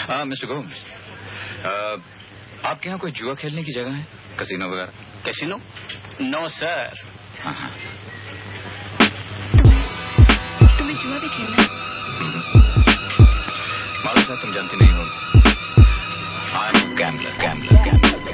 हाँ mister Gomes, आपके यहाँ कोई जुआ खेलने की जगह है, कैसीनो वगैरह? कैसीनो? No sir. हाँ। तुम्हें जुआ भी खेलना है? मालूम है तुम जानती नहीं हो, I am gambler, gambler, gambler.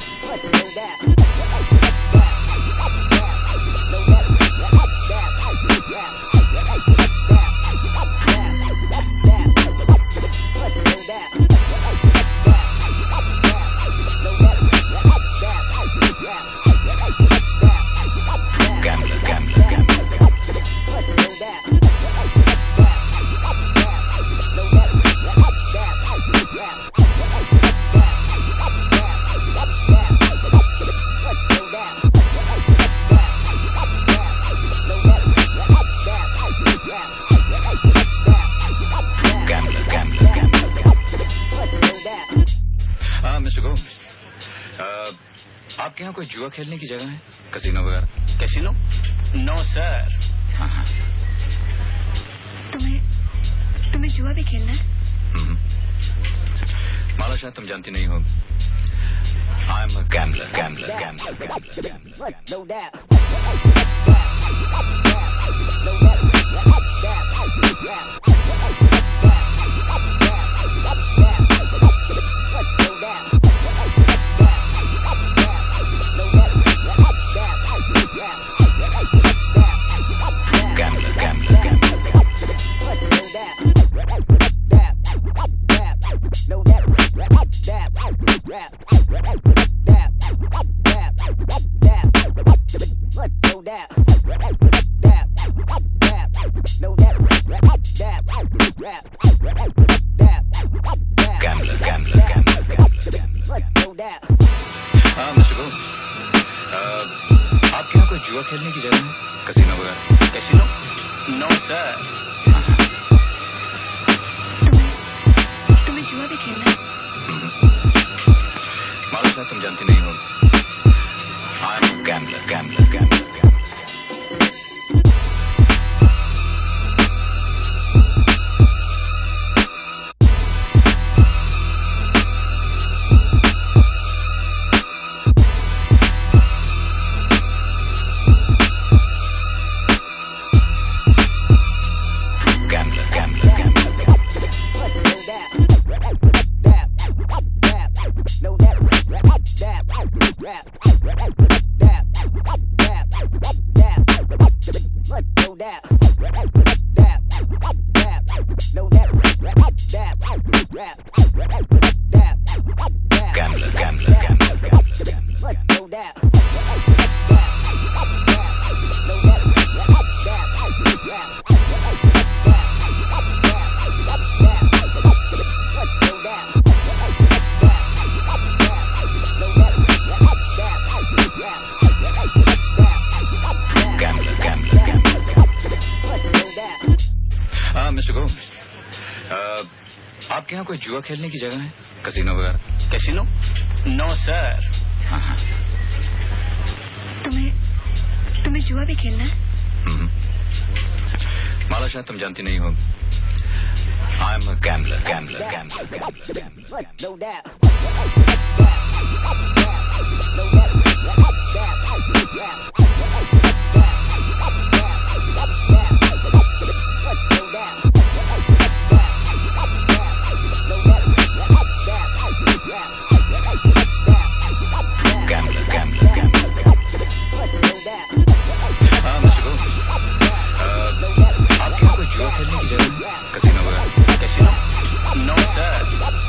Mister Gomes, आपके यहाँ कोई जुआ खेलने की जगह है, कैसीनो वगैरह? कैसीनो? No sir. हाँ। तुम्हें जुआ भी खेलना है? मालूम शायद तुम जानती नहीं हो, I am gambler, gambler, gambler, gambler, gambler. हाँ मिस्टर गोम्स, आपके यहाँ कोई जुआ खेलने की जगह है, कैसीनो वगैरह? कैसीनो? No sir. तुम्हें जुआ भी खेलना है? मालूम शायद तुम जानती नहीं हो, I am gambler, gambler, gambler. Mister Gomes, आपके यहाँ कोई जुआ खेलने की जगह है, कैसीनो वगैरह? कैसीनो? No sir. हाँ। तुम्हें जुआ भी खेलना है? मालूम शायद तुम जानती नहीं हो, I am gambler, gambler, gambler, gambler, gambler. हाँ मिस्टर गोम्स, आपके यहाँ कोई जुआ खेलने की जगह है, कैसीनो वगैरह? कैसीनो? No sir.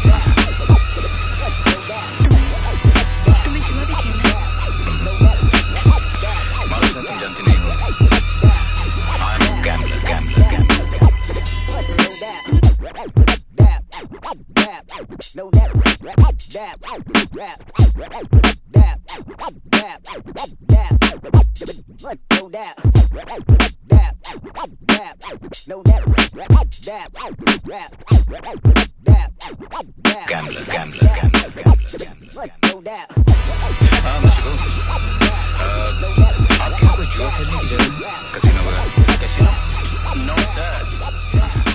तुम्हें जुआ भी खेलना है? मालूम शायद तुम जानती नहीं हो, I am gambler, gambler, gambler. Gambler, gambler, gambler, gambler, gambler. हाँ मिस्टर गोम्स, आपके यहाँ कोई जुआ खेलने की जगह है, कैसीनो वगैरह? कैसीनो? No sir.